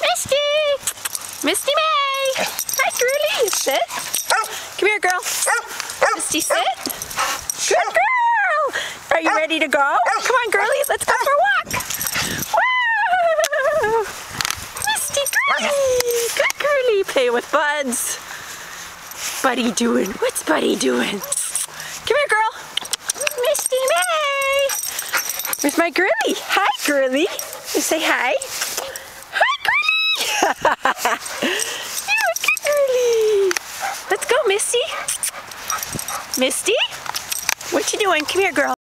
Misty! Misty May! Hi, girlie. Sit. Come here, girl. Misty, sit. Good girl! Are you ready to go? Come on, girlies. Let's go for a walk. Woo! Misty, girlie. Good girlie. Play with buds. Buddy doing? What's Buddy doing? Come here, girl. Misty May. Where's my girlie? Hi, girlie. You say hi. Hi, girlie. You're a good girlie. Let's go, Misty. Misty? What you doing? Come here, girl.